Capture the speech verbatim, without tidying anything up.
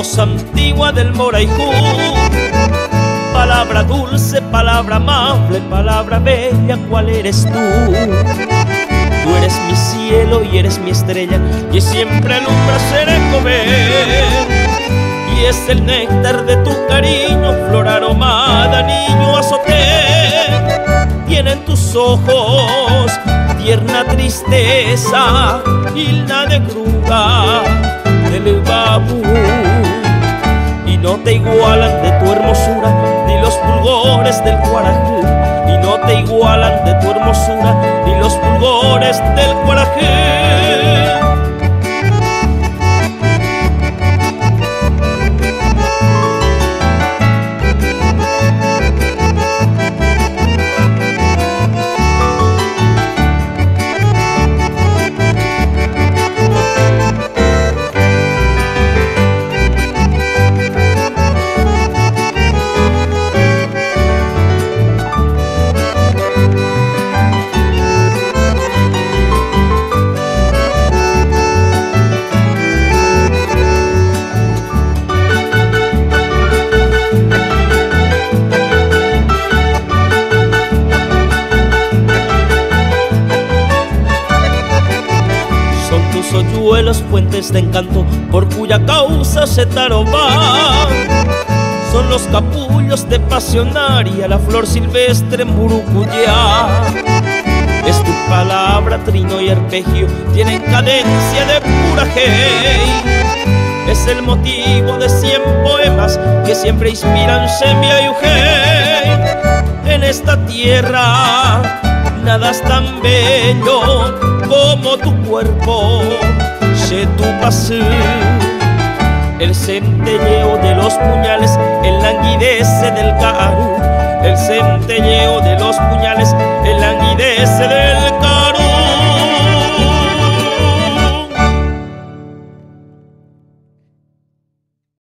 voz antigua del Moraijú. Palabra dulce, palabra amable, palabra bella, ¿cuál eres tú? Tú eres mi cielo y eres mi estrella, y siempre alumbras Cerecové. Y es el néctar de tu cariño, flor aromada, niño azoté. Tienen tus ojos tierna tristeza, hilda de gruga del babú. Y no te igualan de tu hermosura ni los fulgores del Guarajú. Y no te igualan de tu hermosura ni los fulgores del Guarajú. Hoyuelos, fuentes de encanto, por cuya causa se taroba. Son los capullos de pasionaria, la flor silvestre Murucuyá. Es tu palabra, trino y arpegio, tienen cadencia de pura hey. Es el motivo de cien poemas que siempre inspiran Shemia y Ujei. En esta tierra nada es tan bello como tu cuerpo, sé tu pasión. El centelleo de los puñales, el languidece del carú. El centelleo de los puñales, el languidece del